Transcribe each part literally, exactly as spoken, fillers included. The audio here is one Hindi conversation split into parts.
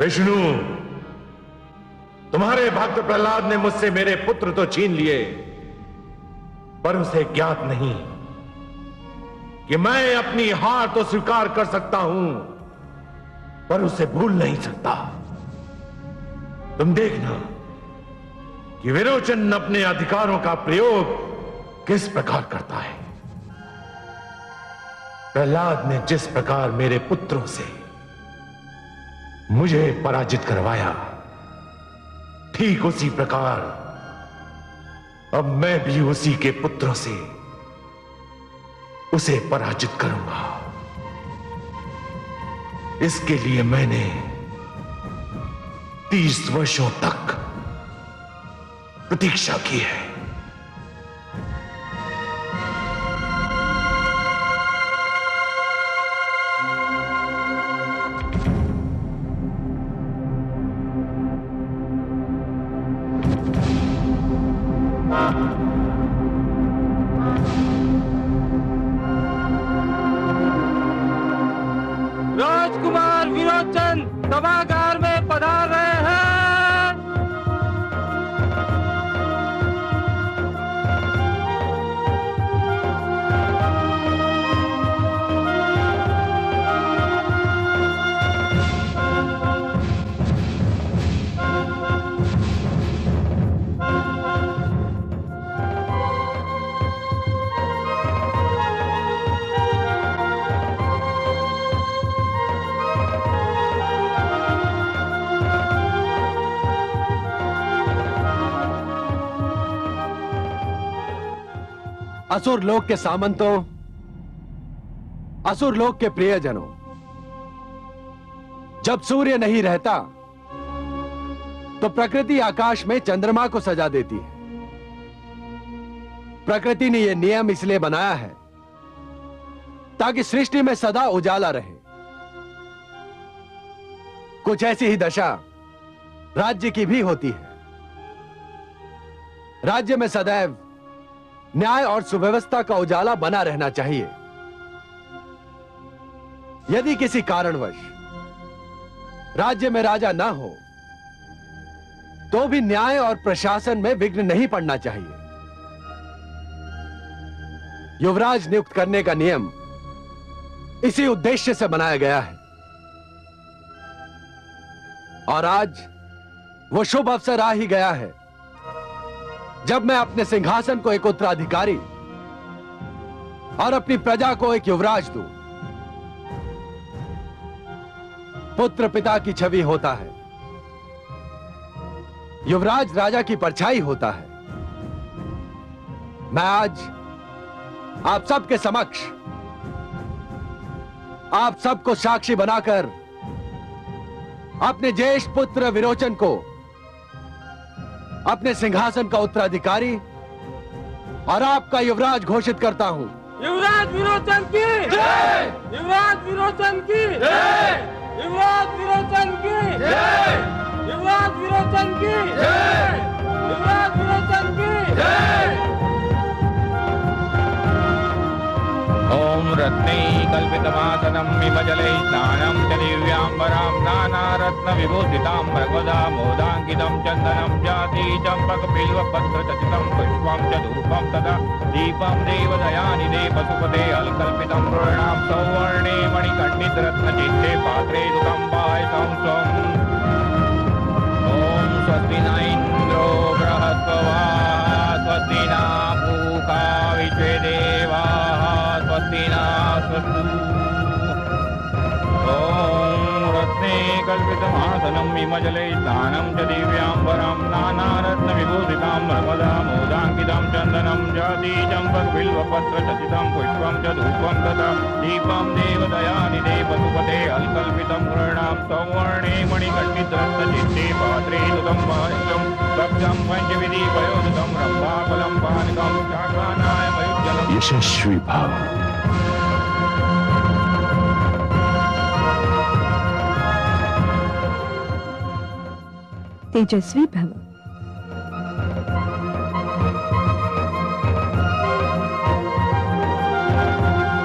विष्णु, तुम्हारे भक्त प्रहलाद ने मुझसे मेरे पुत्र तो छीन लिए, पर उसे ज्ञात नहीं कि मैं अपनी हार तो स्वीकार कर सकता हूं, पर उसे भूल नहीं सकता। तुम देखना कि विरोचन अपने अधिकारों का प्रयोग किस प्रकार करता है। प्रहलाद ने जिस प्रकार मेरे पुत्रों से मुझे पराजित करवाया, ठीक उसी प्रकार अब मैं भी उसी के पुत्रों से उसे पराजित करूंगा। इसके लिए मैंने तीस वर्षों तक प्रतीक्षा की है। राजकुमार विरोचन सभागार में पधार रहे हैं। असुर लोक के सामंतों, असुर लोक के प्रियजनों, जब सूर्य नहीं रहता तो प्रकृति आकाश में चंद्रमा को सजा देती है। प्रकृति ने यह नियम इसलिए बनाया है ताकि सृष्टि में सदा उजाला रहे। कुछ ऐसी ही दशा राज्य की भी होती है। राज्य में सदैव न्याय और सुव्यवस्था का उजाला बना रहना चाहिए। यदि किसी कारणवश राज्य में राजा ना हो तो भी न्याय और प्रशासन में विघ्न नहीं पड़ना चाहिए। युवराज नियुक्त करने का नियम इसी उद्देश्य से बनाया गया है। और आज वो शुभ अवसर आ ही गया है जब मैं अपने सिंहासन को एक उत्तराधिकारी और अपनी प्रजा को एक युवराज दूं। पुत्र पिता की छवि होता है, युवराज राजा की परछाई होता है। मैं आज आप सबके समक्ष आप सबको साक्षी बनाकर अपने ज्येष्ठ पुत्र विरोचन को अपने सिंहासन का उत्तराधिकारी और आपका युवराज घोषित करता हूं। युवराज विरोचन की जय! युवराज विरोचन की जय! युवराज विरोचन की जय! युवराज विरोचन की जय! युवराज विरोचन की जय! ओम रत्ने कल्पितमासनं विमजले स्नानं च दिव्यांबरां नानारत्न विभूषितां भगवदा मोदाङ्कितं चन्दनं जाति चम्पक बिल्वपत्र चचितं पुष्पं च धूपं तदा दीपं देवदयानिधे पशुपते अलकल्पितं पूर्णां सौवर्णे मणिकण्डित रत्नचित्ते पात्रे दुतं पायसं स्वम् ॐ स्वस्ति न इन्द्रो बृहस्पतिः स्वस्ति न पूषा विश्वदेवाः स्वस्ति न स्वस्तु। ॐ रत्ने कल्पितमासनं विमजले स्नानं च दिव्यांबरं नानारत्नविभूषितां नर्मदा मोदाङ्कितं चन्दनं जाति चम्पकबिल्वपत्रचचितं पुष्पं च धूपं तथा दीपं देवदयानिधे पशुपते अलकल्पितं पूर्णां सौवर्णे मणिकण्डितरत्नचित्ते पात्रे दुतं पायसं भक्तं पञ्चविधि पयोदतं रम्भाफलं पानकं शाकानायमयुज्जलम्। यशस्वी भाव। तेजस्वी भव।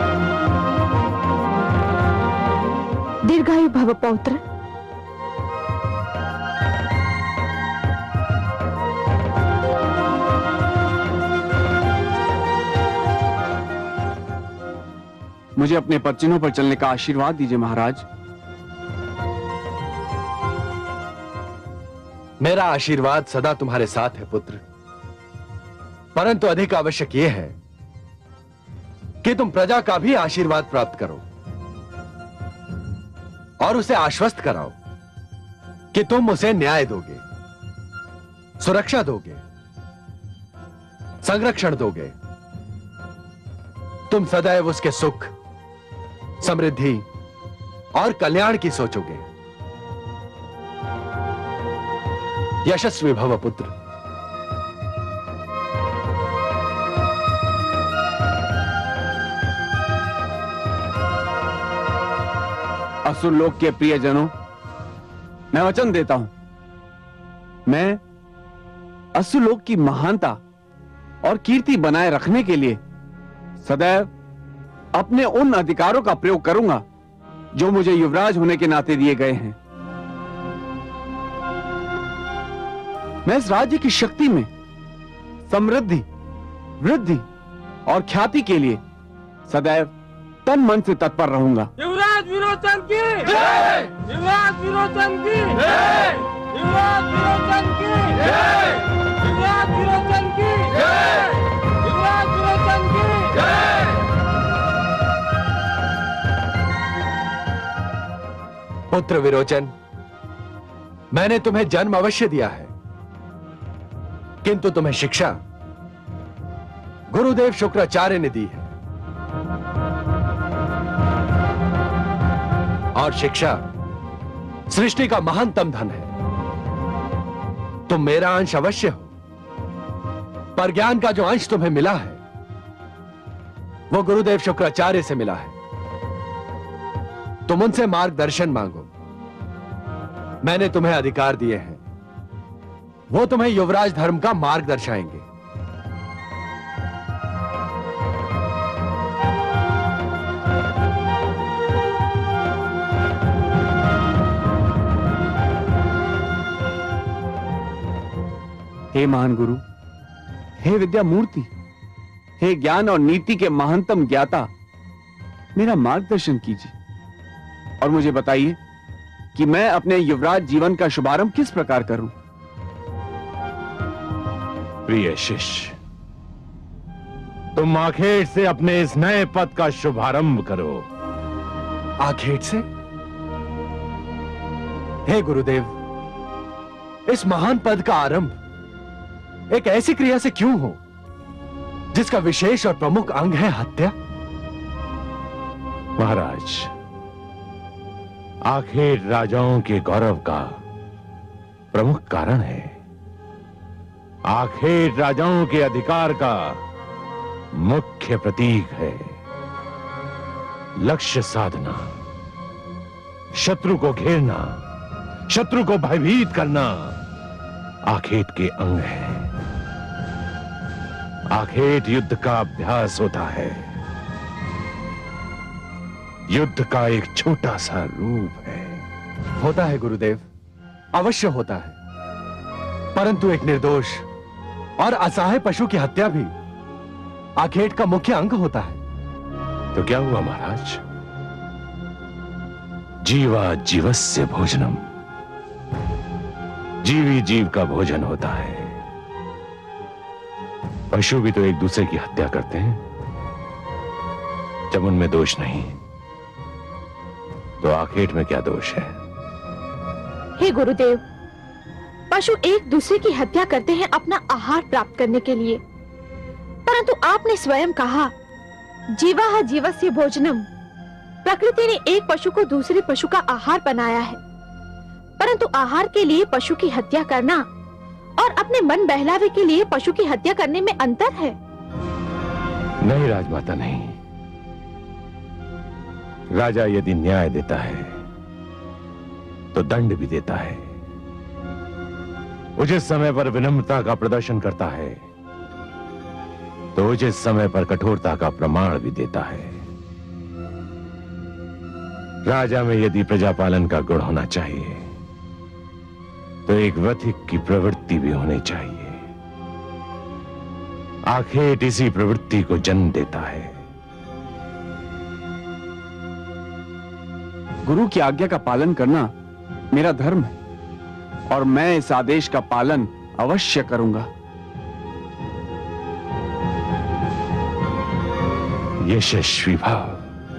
दीर्घायु भव पौत्र। मुझे अपने पदचिन्हों पर चलने का आशीर्वाद दीजिए महाराज। मेरा आशीर्वाद सदा तुम्हारे साथ है पुत्र, परंतु अधिक आवश्यक यह है कि तुम प्रजा का भी आशीर्वाद प्राप्त करो और उसे आश्वस्त कराओ कि तुम उसे न्याय दोगे, सुरक्षा दोगे, संरक्षण दोगे। तुम सदैव उसके सुख, समृद्धि और कल्याण की सोचोगे। यशस्वी भव पुत्र। असुर लोक के प्रियजनों, मैं वचन देता हूं, मैं असुर लोक की महानता और कीर्ति बनाए रखने के लिए सदैव अपने उन अधिकारों का प्रयोग करूंगा जो मुझे युवराज होने के नाते दिए गए हैं। मैं इस राज्य की शक्ति में समृद्धि, वृद्धि और ख्याति के लिए सदैव तन मन से तत्पर रहूंगा। युवराज विरोचन की जय! युवराज विरोचन की जय! युवराज विरोचन की जय! युवराज विरोचन की जय! युवराज विरोचन की जय! पुत्र विरोचन, मैंने तुम्हें जन्म अवश्य दिया है, किंतु तुम्हें शिक्षा गुरुदेव शुक्राचार्य ने दी है। और शिक्षा सृष्टि का महानतम धन है। तुम मेरा अंश अवश्य हो, पर ज्ञान का जो अंश तुम्हें मिला है वो गुरुदेव शुक्राचार्य से मिला है। तुम उनसे मार्गदर्शन मांगो। मैंने तुम्हें अधिकार दिए हैं, वो तुम्हें युवराज धर्म का मार्ग दर्शाएंगे। हे महान गुरु, हे विद्या मूर्ति, हे ज्ञान और नीति के महानतम ज्ञाता, मेरा मार्गदर्शन कीजिए और मुझे बताइए कि मैं अपने युवराज जीवन का शुभारंभ किस प्रकार करूं। प्रिय शिष्य, तुम आखेट से अपने इस नए पद का शुभारंभ करो। आखेट से? हे गुरुदेव, इस महान पद का आरंभ एक ऐसी क्रिया से क्यों हो जिसका विशेष और प्रमुख अंग है हत्या? महाराज, आखेट राजाओं के गौरव का प्रमुख कारण है। आखेट राजाओं के अधिकार का मुख्य प्रतीक है। लक्ष्य साधना, शत्रु को घेरना, शत्रु को भयभीत करना आखेट के अंग है। आखेट युद्ध का अभ्यास होता है। युद्ध का एक छोटा सा रूप है। होता है गुरुदेव, अवश्य होता है, परंतु एक निर्दोष और असहाय पशु की हत्या भी आखेट का मुख्य अंग होता है। तो क्या हुआ महाराज? जीवा जीवस्य भोजनम, जीवी जीव का भोजन होता है। पशु भी तो एक दूसरे की हत्या करते हैं। जब उनमें दोष नहीं तो आखेट में क्या दोष है? हे गुरुदेव, पशु एक दूसरे की हत्या करते हैं अपना आहार प्राप्त करने के लिए, परंतु आपने स्वयं कहा जीवा जीवस्य भोजनम। प्रकृति ने एक पशु को दूसरे पशु का आहार बनाया है, परंतु आहार के लिए पशु की हत्या करना और अपने मन बहलावे के लिए पशु की हत्या करने में अंतर है। नहीं राजमाता, नहीं। राजा यदि न्याय देता है तो दंड भी देता है। उचित समय पर विनम्रता का प्रदर्शन करता है तो उचित समय पर कठोरता का प्रमाण भी देता है। राजा में यदि प्रजापालन का गुण होना चाहिए तो एक वधिक की प्रवृत्ति भी होनी चाहिए। आखेट इसी प्रवृत्ति को जन्म देता है। गुरु की आज्ञा का पालन करना मेरा धर्म है और मैं इस आदेश का पालन अवश्य करूंगा। यशस्वी भाव।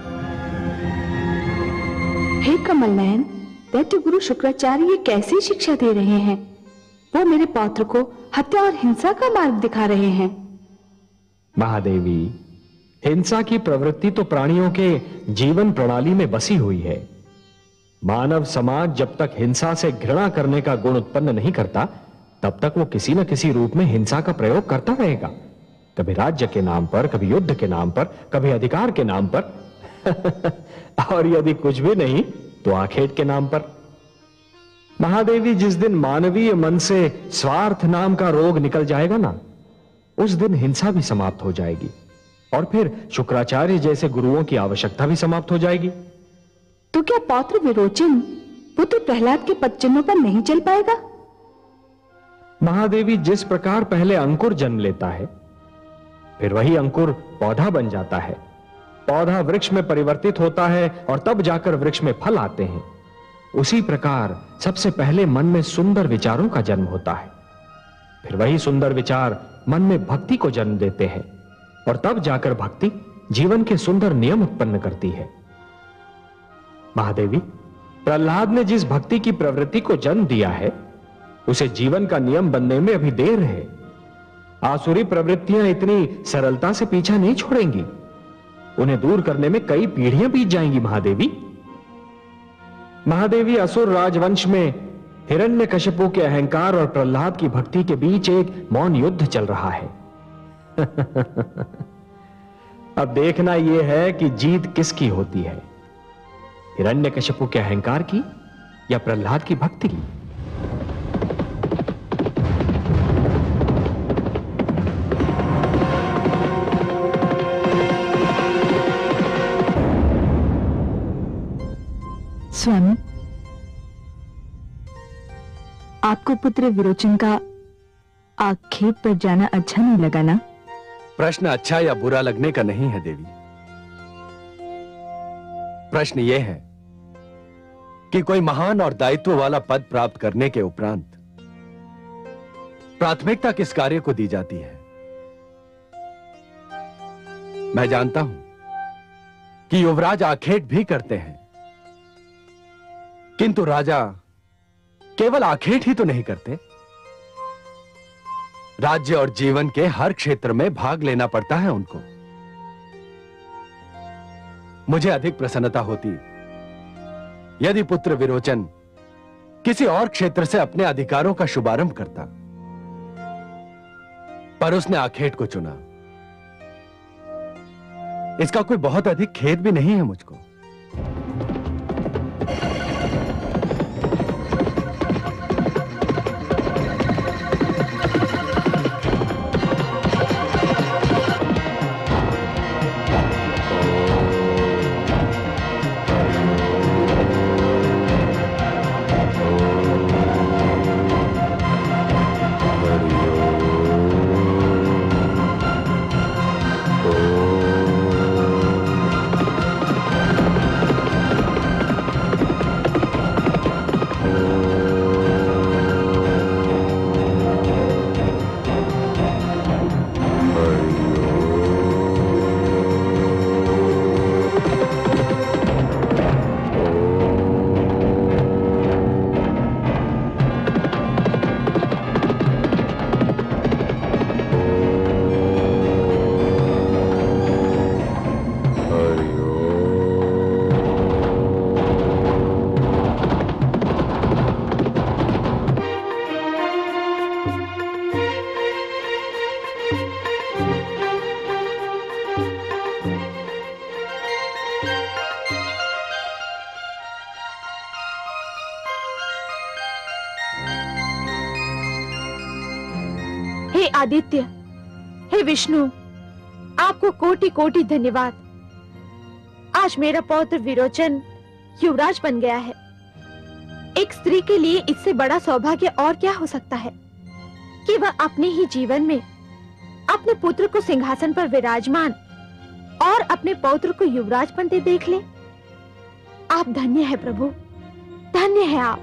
हे कमल नयन, दैत्य गुरु शुक्राचार्य ये कैसी शिक्षा दे रहे हैं? वो मेरे पौत्र को हत्या और हिंसा का मार्ग दिखा रहे हैं। महादेवी, हिंसा की प्रवृत्ति तो प्राणियों के जीवन प्रणाली में बसी हुई है। मानव समाज जब तक हिंसा से घृणा करने का गुण उत्पन्न नहीं करता, तब तक वो किसी न किसी रूप में हिंसा का प्रयोग करता रहेगा। कभी राज्य के नाम पर, कभी युद्ध के नाम पर, कभी अधिकार के नाम पर और यदि कुछ भी नहीं तो आखेट के नाम पर। महादेवी, जिस दिन मानवीय मन से स्वार्थ नाम का रोग निकल जाएगा ना, उस दिन हिंसा भी समाप्त हो जाएगी और फिर शुक्राचार्य जैसे गुरुओं की आवश्यकता भी समाप्त हो जाएगी। तो क्या पौत्र विरोचन पुत्र प्रहलाद के पद चिन्हों पर नहीं चल पाएगा? महादेवी, जिस प्रकार पहले अंकुर जन्म लेता है, फिर वही अंकुर पौधा बन जाता है, पौधा वृक्ष में परिवर्तित होता है और तब जाकर वृक्ष में फल आते हैं, उसी प्रकार सबसे पहले मन में सुंदर विचारों का जन्म होता है। फिर वही सुंदर विचार मन में भक्ति को जन्म देते हैं और तब जाकर भक्ति जीवन के सुंदर नियम उत्पन्न करती है। महादेवी, प्रहलाद ने जिस भक्ति की प्रवृत्ति को जन्म दिया है, उसे जीवन का नियम बनने में अभी देर है। आसुरी प्रवृत्तियां इतनी सरलता से पीछा नहीं छोड़ेंगी, उन्हें दूर करने में कई पीढ़ियां बीत जाएंगी। महादेवी महादेवी असुर राजवंश में हिरण्यकशिपु के अहंकार और प्रहलाद की भक्ति के बीच एक मौन युद्ध चल रहा है। अब देखना यह है कि जीत किसकी होती है, हिरण्यकशिपु के अहंकार की या प्रहलाद की भक्ति की। स्वामी, आपको पुत्र विरोचन का आखेट पर जाना अच्छा नहीं लगा ना? प्रश्न अच्छा या बुरा लगने का नहीं है देवी। प्रश्न यह है कि कोई महान और दायित्व वाला पद प्राप्त करने के उपरांत प्राथमिकता किस कार्य को दी जाती है। मैं जानता हूं कि युवराज आखेट भी करते हैं, किंतु राजा केवल आखेट ही तो नहीं करते, राज्य और जीवन के हर क्षेत्र में भाग लेना पड़ता है उनको। मुझे अधिक प्रसन्नता होती यदि पुत्र विरोचन किसी और क्षेत्र से अपने अधिकारों का शुभारंभ करता, पर उसने आखेट को चुना। इसका कोई बहुत अधिक खेद भी नहीं है मुझको। आदित्य, हे विष्णु, आपको कोटि कोटि धन्यवाद। आज मेरा पौत्र विरोचन युवराज बन गया है। एक स्त्री के लिए इससे बड़ा सौभाग्य और क्या हो सकता है कि वह अपने ही जीवन में अपने पुत्र को सिंहासन पर विराजमान और अपने पौत्र को युवराज बनते देख ले। आप धन्य है प्रभु, धन्य है आप।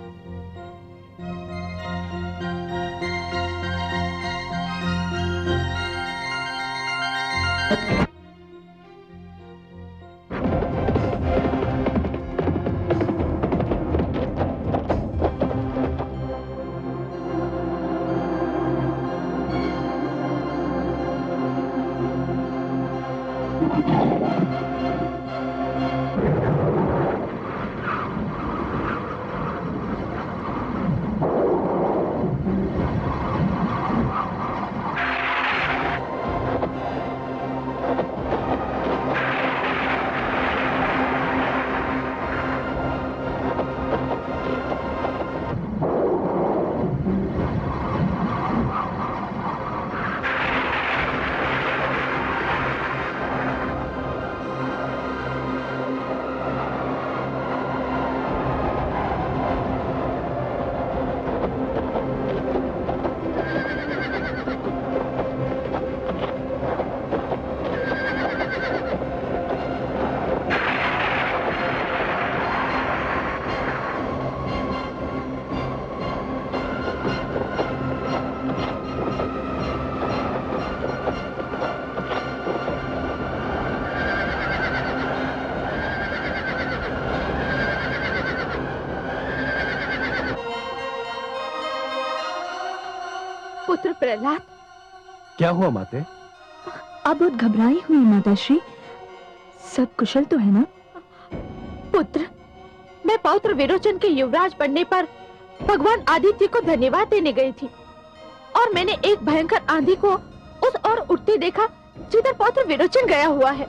पुत्र प्रहलाद, क्या हुआ माते? आप बहुत घबराई हुई माताश्री, सब कुशल तो है ना? पुत्र, मैं पौत्र विरोचन के युवराज बनने पर भगवान आदित्य को धन्यवाद देने गई थी और मैंने एक भयंकर आंधी को उस ओर उठते देखा जिधर पौत्र विरोचन गया हुआ है।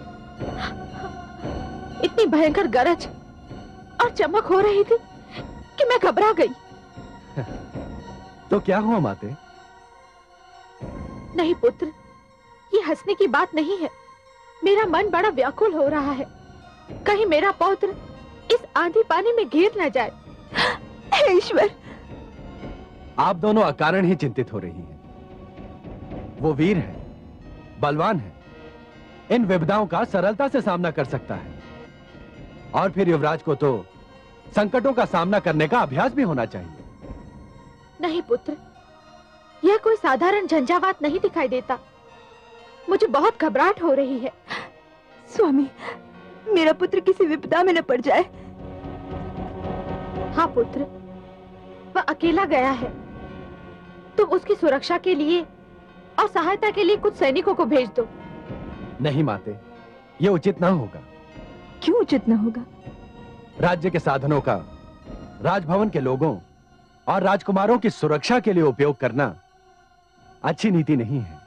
इतनी भयंकर गरज और चमक हो रही थी कि मैं घबरा गई। तो क्या हुआ माते? नहीं पुत्र, ये हंसने की बात नहीं है। मेरा मन बड़ा व्याकुल हो रहा है, कहीं मेरा पौत्र इस आंधी पानी में गिर न जाए। हे ईश्वर! आप दोनों अकारण ही चिंतित हो रही हैं। वो वीर है, बलवान है, इन विपदाओं का सरलता से सामना कर सकता है। और फिर युवराज को तो संकटों का सामना करने का अभ्यास भी होना चाहिए। नहीं पुत्र, यह कोई साधारण झंझावात नहीं दिखाई देता। मुझे बहुत घबराहट हो रही है। स्वामी, मेरा पुत्र किसी विपदा में न पड़ जाए। हाँ पुत्र, वह अकेला गया है। तुम उसकी सुरक्षा के लिए और सहायता के लिए कुछ सैनिकों को भेज दो। नहीं माते, यह उचित ना होगा। क्यों उचित न होगा? राज्य के साधनों का राजभवन के लोगों और राजकुमारों की सुरक्षा के लिए उपयोग करना अच्छी नीति नहीं है।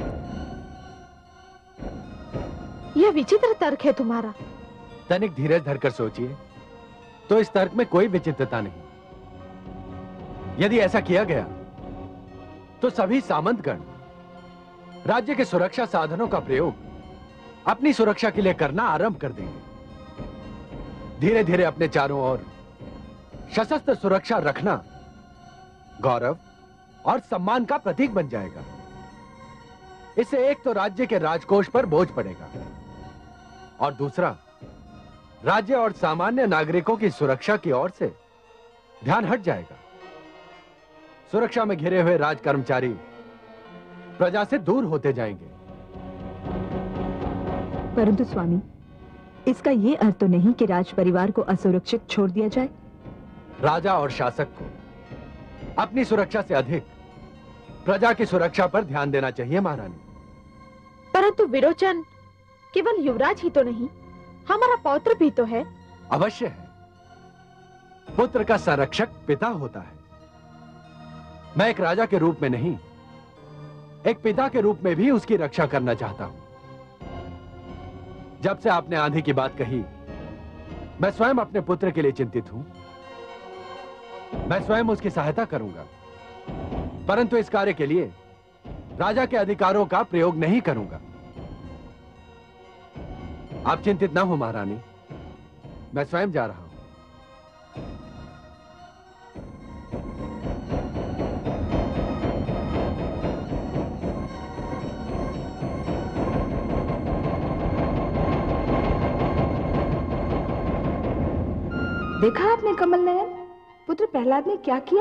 यह विचित्र तर्क है तुम्हारा। तनिक धीरज धरकर सोचिए तो इस तर्क में कोई विचित्रता नहीं। यदि ऐसा किया गया तो सभी सामंतगण राज्य के सुरक्षा साधनों का प्रयोग अपनी सुरक्षा के लिए करना आरंभ कर देंगे। धीरे धीरे अपने चारों ओर सशस्त्र सुरक्षा रखना गौरव और सम्मान का प्रतीक बन जाएगा। इससे एक तो राज्य के राजकोष पर बोझ पड़ेगा और दूसरा राज्य और सामान्य नागरिकों की सुरक्षा की ओर से ध्यान हट जाएगा। सुरक्षा में घिरे हुए राज कर्मचारी प्रजा से दूर होते जाएंगे। परंतु स्वामी, इसका यह अर्थ तो नहीं कि राज परिवार को असुरक्षित छोड़ दिया जाए। राजा और शासक को अपनी सुरक्षा से अधिक प्रजा की सुरक्षा पर ध्यान देना चाहिए महारानी। परंतु विरोचन केवल युवराज ही तो नहीं, हमारा पौत्र भी तो है। अवश्य है। पुत्र का संरक्षक पिता होता है। मैं एक राजा के रूप में नहीं, एक पिता के रूप में भी उसकी रक्षा करना चाहता हूं। जब से आपने आंधी की बात कही, मैं स्वयं अपने पुत्र के लिए चिंतित हूं। मैं स्वयं उसकी सहायता करूंगा, परंतु इस कार्य के लिए राजा के अधिकारों का प्रयोग नहीं करूंगा। आप चिंतित ना हो महारानी, मैं स्वयं जा रहा हूं। देखा आपने कमल नयन, पुत्र प्रहलाद ने क्या किया?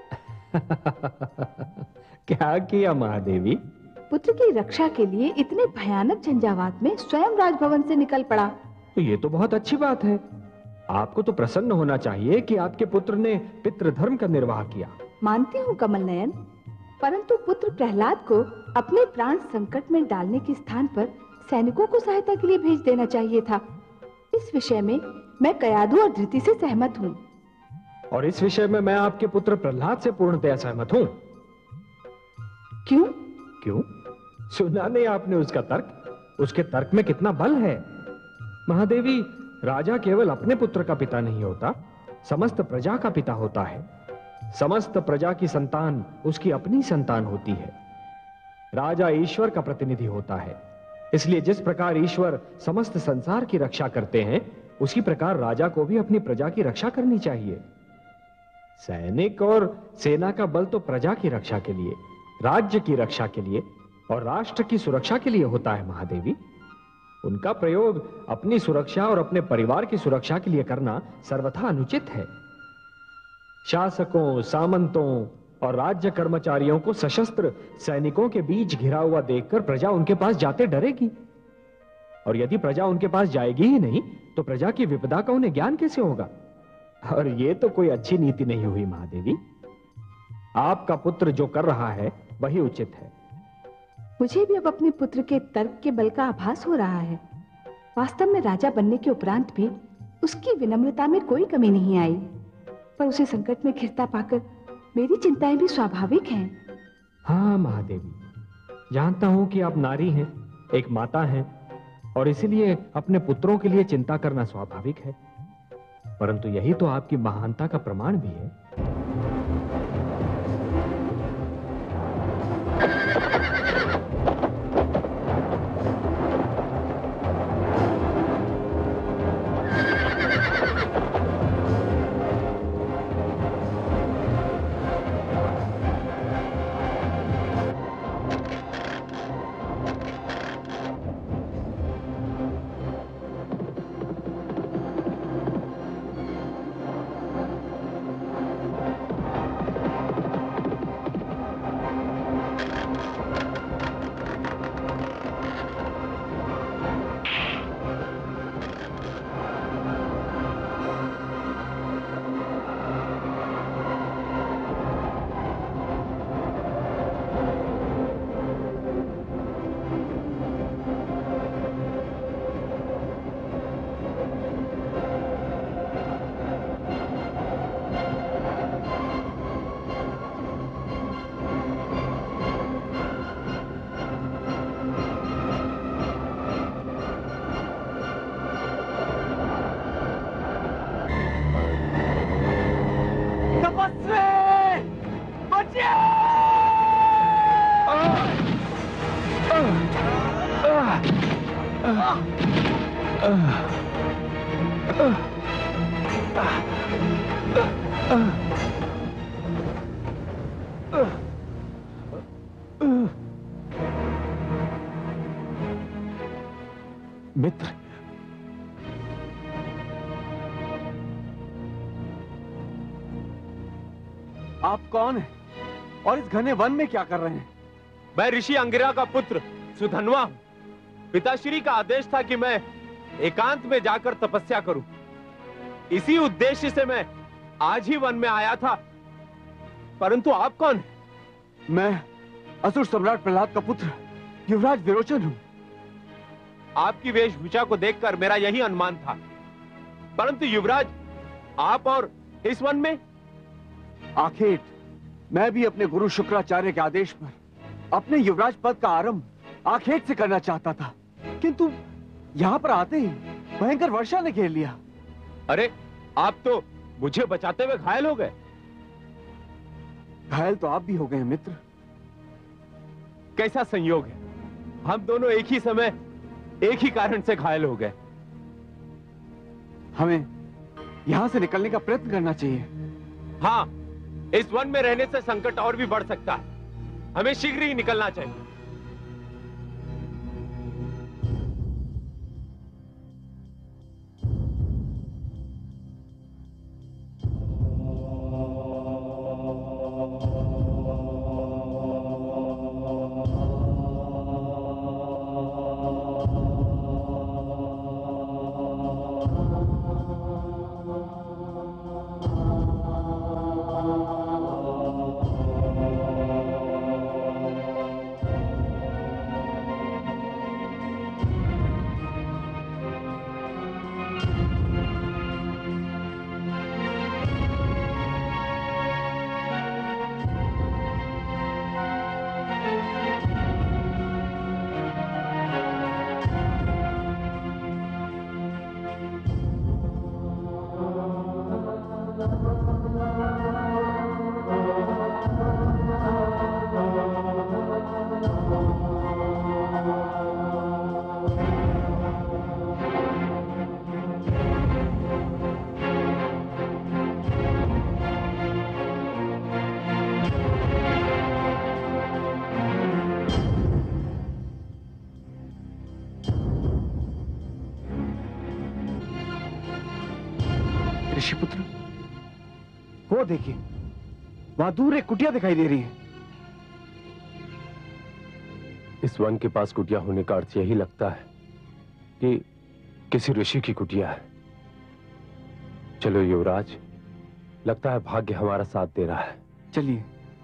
क्या किया महादेवी? पुत्र की रक्षा के लिए इतने भयानक झंझावात में स्वयं राजभवन से निकल पड़ा। तो ये तो बहुत अच्छी बात है। आपको तो प्रसन्न होना चाहिए कि आपके पुत्र ने पितृधर्म का निर्वाह किया। मानती हूँ कमल नयन, परंतु पुत्र प्रहलाद को अपने प्राण संकट में डालने के स्थान पर सैनिकों को सहायता के लिए भेज देना चाहिए था। इस विषय में मैं कयाधु और धृति से सहमत हूँ। और इस विषय में मैं आपके पुत्र प्रहलाद से पूर्णतया सहमत हूँ। क्यों? क्यों? सुना नहीं आपने उसका तर्क? उसके तर्क में कितना बल है। महादेवी, राजा केवल अपने पुत्र का पिता नहीं होता, समस्त प्रजा का पिता होता है। समस्त प्रजा की संतान उसकी अपनी संतान होती है। राजा ईश्वर का प्रतिनिधि होता है, इसलिए जिस प्रकार ईश्वर समस्त संसार की रक्षा करते हैं, उसी प्रकार राजा को भी अपनी प्रजा की रक्षा करनी चाहिए। सैनिक और सेना का बल तो प्रजा की रक्षा के लिए, राज्य की रक्षा के लिए और राष्ट्र की सुरक्षा के लिए होता है महादेवी। उनका प्रयोग अपनी सुरक्षा और अपने परिवार की सुरक्षा के लिए करना सर्वथा अनुचित है। शासकों, सामंतों और राज्य कर्मचारियों को सशस्त्र सैनिकों के बीच घिरा हुआ देखकर प्रजा उनके पास जाते डरेगी, और यदि प्रजा उनके पास जाएगी ही नहीं तो प्रजा की विपदा का उन्हें ज्ञान कैसे होगा? और यह तो कोई अच्छी नीति नहीं हुई महादेवी। आपका पुत्र जो कर रहा है वही उचित है। मुझे भी अब अपने पुत्र के तर्क के बल का आभास हो रहा है। वास्तव में राजा बनने के उपरांत भी उसकी विनम्रता में कोई कमी नहीं आई, पर उसे संकट में घिरता पाकर मेरी चिंताएं भी स्वाभाविक हैं। हाँ महादेवी, जानता हूं कि आप नारी हैं, एक माता हैं, और इसीलिए अपने पुत्रों के लिए चिंता करना स्वाभाविक है, परंतु यही तो आपकी महानता का प्रमाण भी है। मित्र, आप कौन हैं और इस घने वन में क्या कर रहे हैं? मैं ऋषि अंगिरा का पुत्र सुधन्वा हूं। पिताश्री का आदेश था कि मैं एकांत में जाकर तपस्या करूं। इसी उद्देश्य से मैं आज ही वन में आया था, परंतु आप कौन हैं? मैं असुर सम्राट प्रहलाद का पुत्र युवराज विरोचन हूं। आपकी वेशभूषा को देखकर मेरा यही अनुमान था, परंतु युवराज, आप और इस वन में? आखेट, मैं भी अपने गुरु शुक्राचार्य के आदेश पर अपने युवराज पद का आरंभ आखेट से करना चाहता था, किंतु यहां पर आते ही भयंकर वर्षा ने घेर लिया। अरे, आप तो मुझे बचाते हुए घायल हो गए। घायल तो आप भी हो गए मित्र। कैसा संयोग है, हम दोनों एक ही समय एक ही कारण से घायल हो गए। हमें यहां से निकलने का प्रयत्न करना चाहिए। हाँ, इस वन में रहने से संकट और भी बढ़ सकता है। हमें शीघ्र ही निकलना चाहिए। ऋषिपुत्र, वो देखिए, वहां दूर एक कुटिया दिखाई दे रही है। इस वन के पास कुटिया होने का अर्थ यही लगता है कि किसी ऋषि की कुटिया है। चलो युवराज, लगता है भाग्य हमारा साथ दे रहा है। चलिए।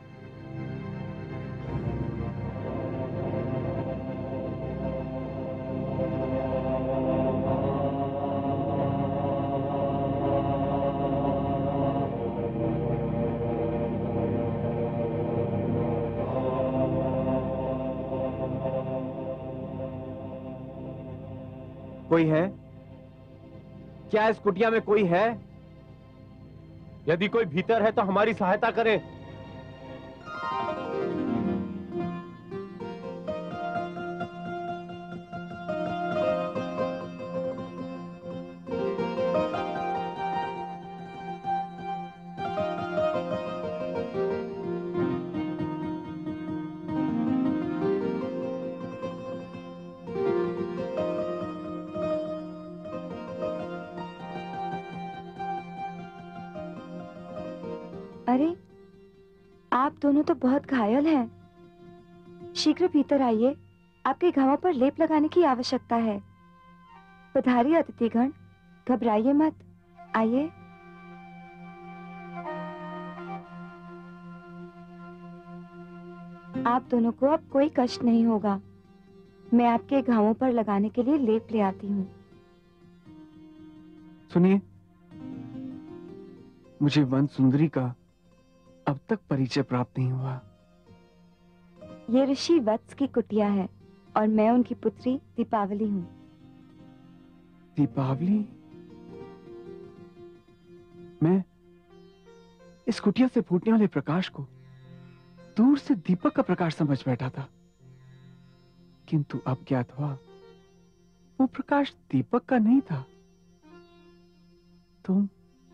कोई है? क्या इस कुटिया में कोई है? यदि कोई भीतर है तो हमारी सहायता करें। अरे, आप दोनों तो बहुत घायल हैं। शीघ्र भीतर आइए, आपके घावों पर लेप लगाने की आवश्यकता है। पधारिए अतिथिगण, घबराइए मत, आइए। आप दोनों को अब कोई कष्ट नहीं होगा। मैं आपके घावों पर लगाने के लिए लेप ले आती हूँ। सुनिए, मुझे वन सुंदरी का अब तक परिचय प्राप्त नहीं हुआ। ये ऋषि वत्स की कुटिया है और मैं उनकी पुत्री दीपावली हूँ। दीपावली? मैं इस कुटिया से फूटने वाले प्रकाश को दूर से दीपक का प्रकाश समझ बैठा था, किंतु अब ज्ञात हुआ वो प्रकाश दीपक का नहीं था। तुम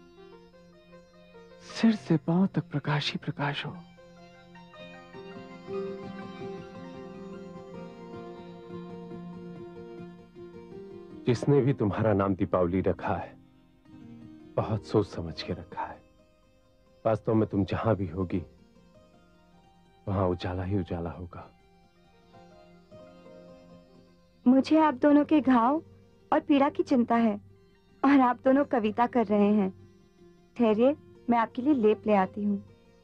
सिर से पांव तक प्रकाश ही प्रकाश हो। जिसने भी तुम्हारा नाम दीपावली रखा है, बहुत सोच समझ के रखा है। वास्तव में तुम जहां भी होगी वहां उजाला ही उजाला होगा। मुझे आप दोनों के घाव और पीड़ा की चिंता है और आप दोनों कविता कर रहे हैं। ठहरिए, मैं आपके लिए लेप ले आती हूँ।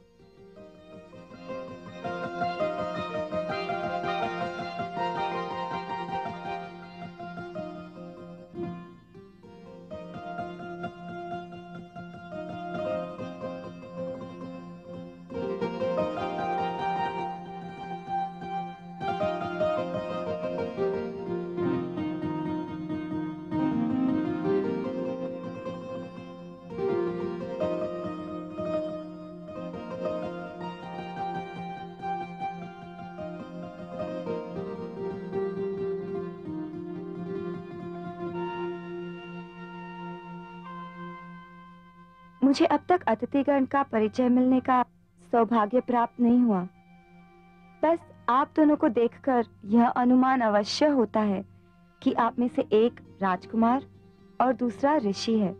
मुझे अब तक अतिथिगण का परिचय मिलने का सौभाग्य प्राप्त नहीं हुआ। बस आप दोनों को देखकर यह अनुमान अवश्य होता है कि आप में से एक राजकुमार और दूसरा ऋषि है,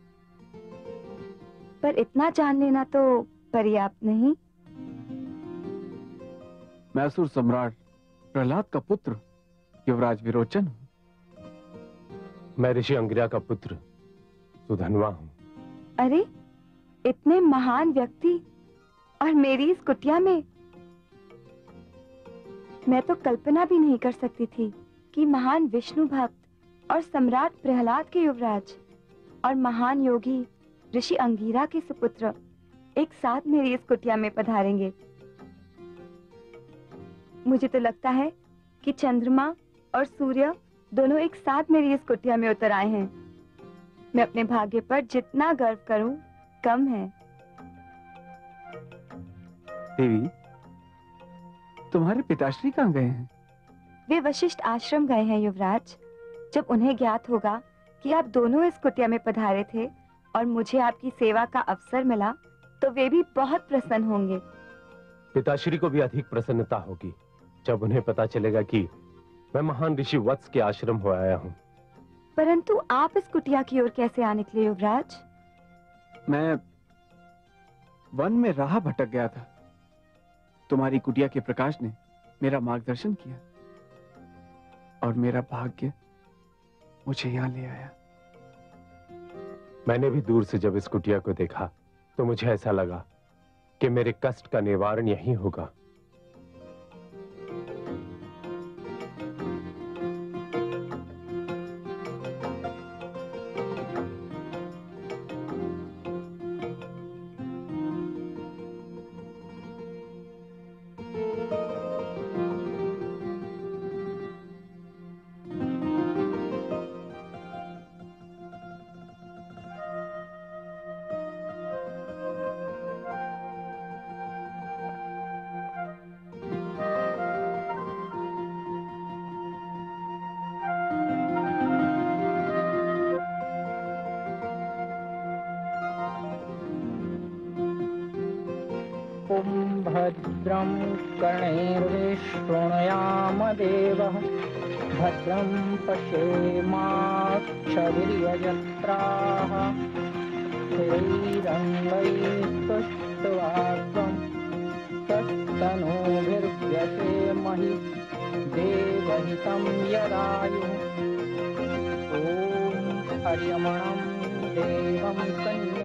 पर इतना जान लेना तो पर्याप्त नहीं। मैं असुर सम्राट प्रहलाद का पुत्र युवराज विरोचन हूँ। मैं ऋषि अंगिरा का पुत्र सुधन्वा हूँ। अरे, इतने महान व्यक्ति और मेरी इस कुटिया में। मैं तो कल्पना भी नहीं कर सकती थी कि महान विष्णु भक्त और सम्राट प्रहलाद के युवराज और महान योगी ऋषि अंगिरा के सुपुत्र एक साथ मेरी इस कुटिया में पधारेंगे। मुझे तो लगता है कि चंद्रमा और सूर्य दोनों एक साथ मेरी इस कुटिया में उतर आए हैं। मैं अपने भाग्य पर जितना गर्व करूं कम है। देवी, तुम्हारे पिताश्री कहाँ गए हैं? वे वशिष्ठ आश्रम गए हैं युवराज। जब उन्हें ज्ञात होगा कि आप दोनों इस कुटिया में पधारे थे और मुझे आपकी सेवा का अवसर मिला, तो वे भी बहुत प्रसन्न होंगे। पिताश्री को भी अधिक प्रसन्नता होगी जब उन्हें पता चलेगा कि मैं महान ऋषि वत्स के आश्रम हो आया हूँ। परंतु आप इस कुटिया की ओर कैसे आ निकले युवराज? मैं वन में राह भटक गया था। तुम्हारी कुटिया के प्रकाश ने मेरा मार्गदर्शन किया और मेरा भाग्य मुझे यहां ले आया। मैंने भी दूर से जब इस कुटिया को देखा तो मुझे ऐसा लगा कि मेरे कष्ट का निवारण यहीं होगा। भद्रं कर्णैर्विशृणुयाम देवः भद्रं पश्येमाक्षभिर्यजत्राः स्थिरैरङ्गैस्तुष्ट्वाग्रं तत्तनूभिर्व्यसेमहि देवहितं यदायुः। ॐ हरियमणं देवं कन्या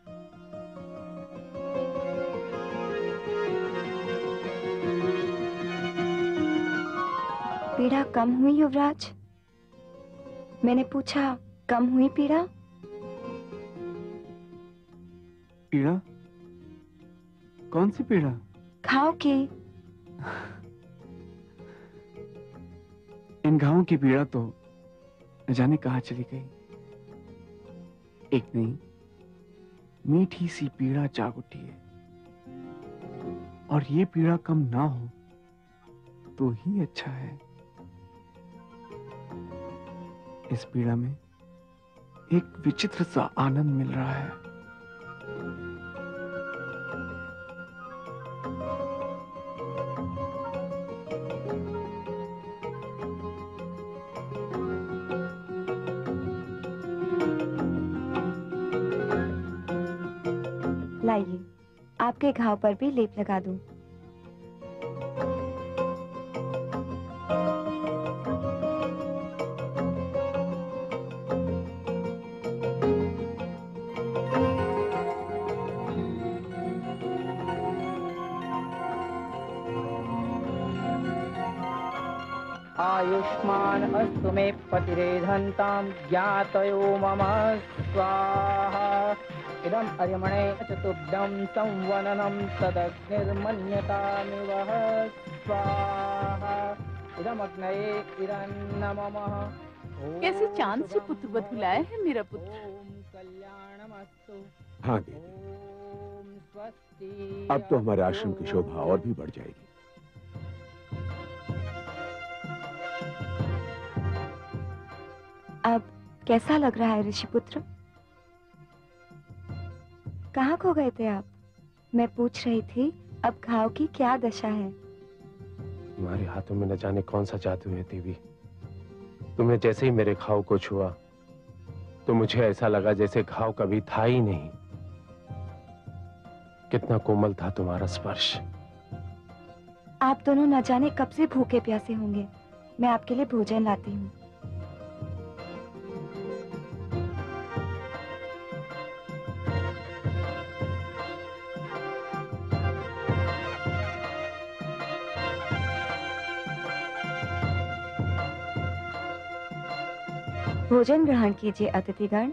पीड़ा कम हुई युवराज? मैंने पूछा, कम हुई पीड़ा? पीड़ा? कौन सी पीड़ा? घाव की। इन घावों की पीड़ा तो न जाने कहां चली गई। एक नहीं, मीठी सी पीड़ा जाग उठी है, और ये पीड़ा कम ना हो तो ही अच्छा है। इस पीड़ा में एक विचित्र सा आनंद मिल रहा है। लाइए, आपके घाव पर भी लेप लगा दूं। आयुष्मान अस्तु मे पतिरेधन्तां ज्ञातयो मम स्वाहा। इदं अर्यमणे चतुर्भ्यं संवननं तदग्निर्मन्यतामिवः स्वाहा। इदं अग्नये इरन्नमः। कैसे चांद से पुत्र वधु लाया है मेरा पुत्र। कल्याणमस्तु। हाँ देवी, अब तो हमारे आश्रम की शोभा और भी बढ़ जाएगी। अब कैसा लग रहा है ऋषिपुत्र? कहाँ खो गए थे आप? मैं पूछ रही थी अब घाव की क्या दशा है। तुम्हारे हाथों में न जाने कौन सा जादू है देवी। तुमने जैसे ही मेरे घाव को छुआ तो मुझे ऐसा लगा जैसे घाव कभी था ही नहीं। कितना कोमल था तुम्हारा स्पर्श। आप दोनों न जाने कब से भूखे प्यासे होंगे। मैं आपके लिए भोजन लाती हूँ। भोजन ग्रहण कीजिए अतिथिगण।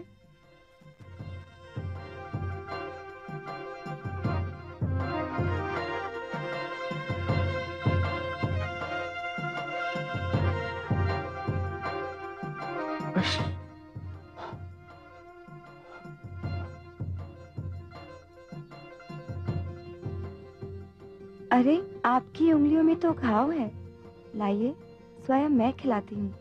अरे, आपकी उंगलियों में तो घाव है। लाइए, स्वयं मैं खिलाती हूँ।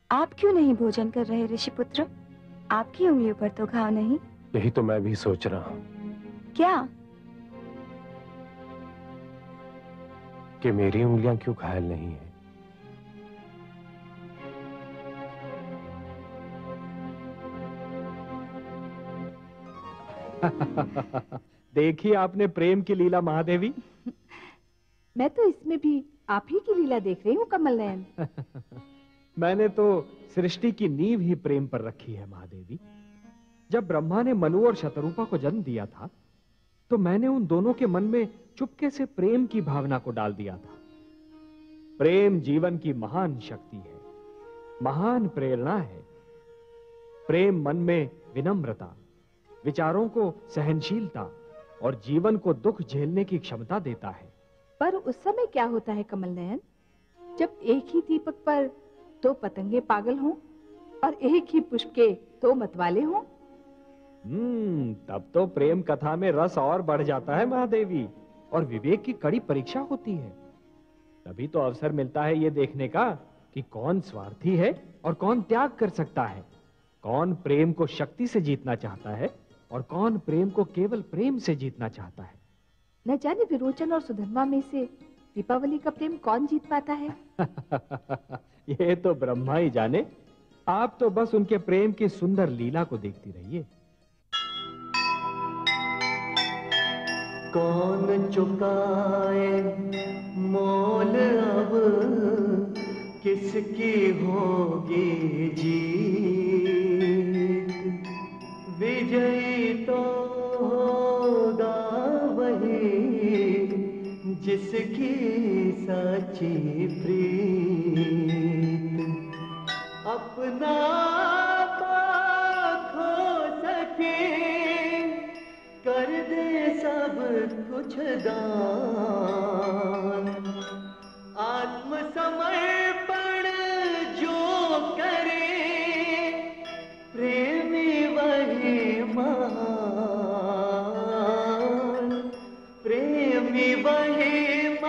आप क्यों नहीं भोजन कर रहे ऋषिपुत्र? आपकी उंगलियों पर तो घाव नहीं। यही तो मैं भी सोच रहा हूं क्या? कि मेरी उंगलियां क्यों घायल नहीं है। देखी आपने प्रेम की लीला महादेवी। मैं तो इसमें भी आप ही की लीला देख रही हूँ कमल नयन। मैंने तो सृष्टि की नींव ही प्रेम पर रखी है महादेवी। जब ब्रह्मा ने मनु और शतरूपा को जन्म दिया था तो मैंने उन दोनों के मन में चुपके से प्रेम की भावना को डाल दिया था। प्रेम जीवन की महान शक्ति है, महान प्रेरणा है। प्रेम मन में विनम्रता, विचारों को सहनशीलता और जीवन को दुख झेलने की क्षमता देता है। पर उस समय क्या होता है कमल नयन, जब एक ही दीपक पर दो पतंगे पागल हों और एक ही पुष्प के दो मतवाले हों? हम्म, तब तो प्रेम कथा में रस और बढ़ जाता है महादेवी, और विवेक की कड़ी परीक्षा होती है। तभी तो अवसर मिलता है ये देखने का कि कौन स्वार्थी है और कौन त्याग कर सकता है, कौन प्रेम को शक्ति से जीतना चाहता है और कौन प्रेम को केवल प्रेम से जीतना चाहता है। न जाने विरोचन और सुधन्वा में से दीपावली का प्रेम कौन जीत पाता है। ये तो ब्रह्मा ही जाने। आप तो बस उनके प्रेम की सुंदर लीला को देखती रहिए। कौन चुकाए मोल अब किसकी होगी जीत, विजयी तो होगा वही जिसकी सच्ची प्रीत, अपना खो सके कर दे सब कुछ दान, आत्मसमर्पण जो करे प्रेमी वही महान, प्रेमी वही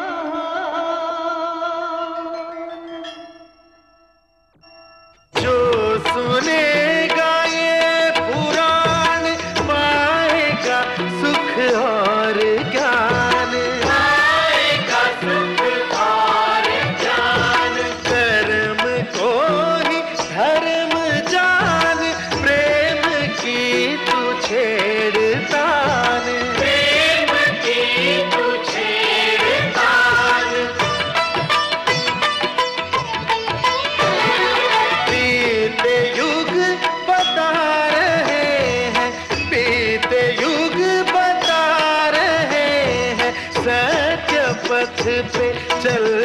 महान। जो सुनेगा ये पुराण पाएगा सुख और ज्ञान, पाएगा सुख और ज्ञान। कर्म को ही धर्म जान, प्रेम की तू छेड़तान, प्रेम की तू छेड़तान। बीते युग बता रहे हैं, बीते युग बता रहे हैं, सत्य पथ पे चल